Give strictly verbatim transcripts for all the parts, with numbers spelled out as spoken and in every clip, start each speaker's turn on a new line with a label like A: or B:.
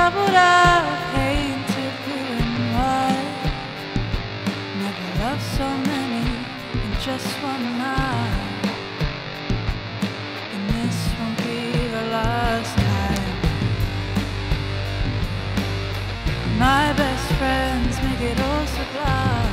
A: bubbled out, painted blue and white. Never loved so many in just one night. And this won't be the last time. My best friends make it all so glad.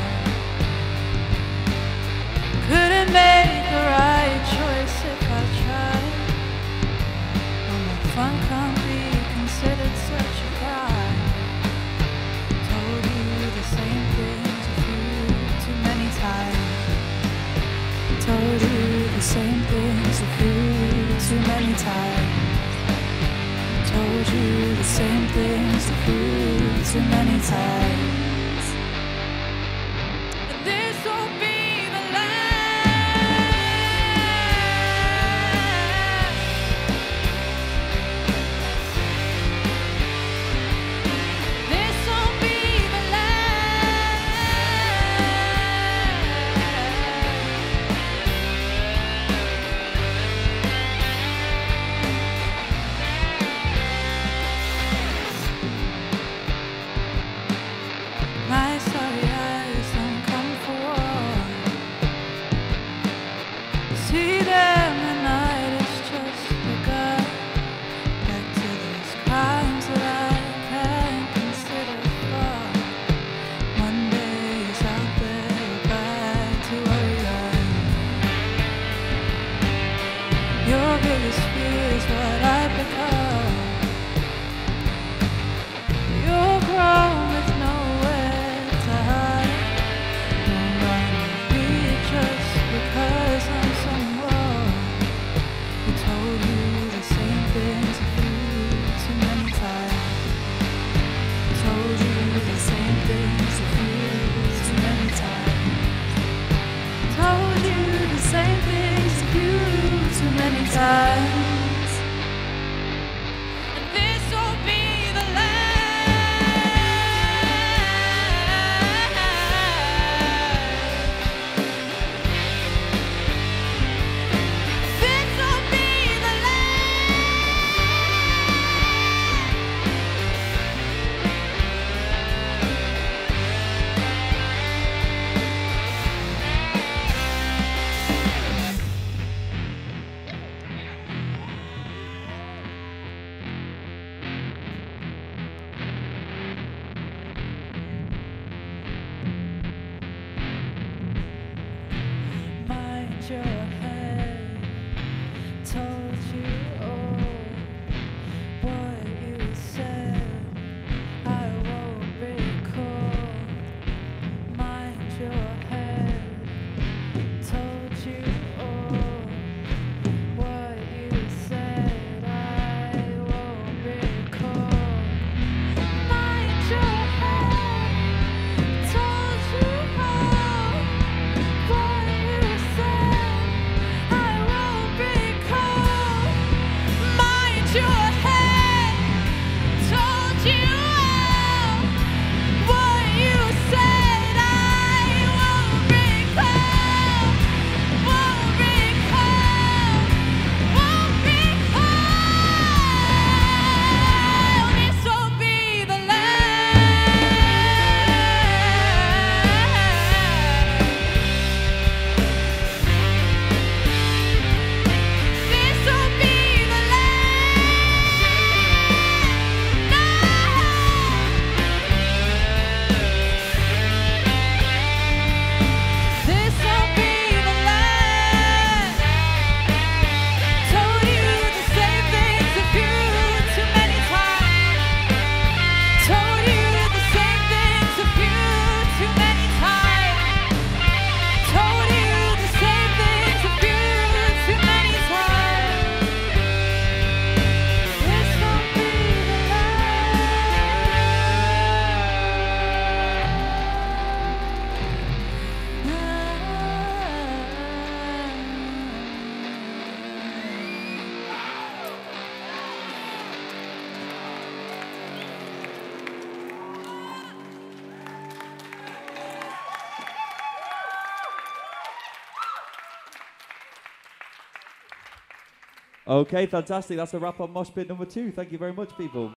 A: Couldn't make the right choice if I tried. Well, my fun can't be considered such a crime. Told you the same things a few too many times. Told you the same things a few too many times. Told you the same things a few too many times. And this won't be the last. This won't be the My sorry eyes don't come for war. See them at night, it's just begun. Back to those crimes that I can't consider far. Mondays out there, back to where we are. Your biggest fear is what I've become. You're grown with nowhere to hide. Don't run with me just because I'm someone who told you the same things a few too many times. Told you the same things a few too many times. Told you the same things a few too many times. And this will be the last. This will be the Mind your head. Told you all what you said. I won't recall. Mind your head. Told you all what you said. I won't recall. Mind your head. Told you all what you said. I won't recall. Mind your head. Told you all what you said. I won't recall. Won't recall. Won't recall. This won't be the last. This won't be the last. No. This won't be the last. Told you the same things a few too many times. Told you the same things a few too many times. Told you the same things a few too many times. This won't be the
B: Okay, fantastic. That's a wrap on Mosh Pit number two. Thank you very much, people.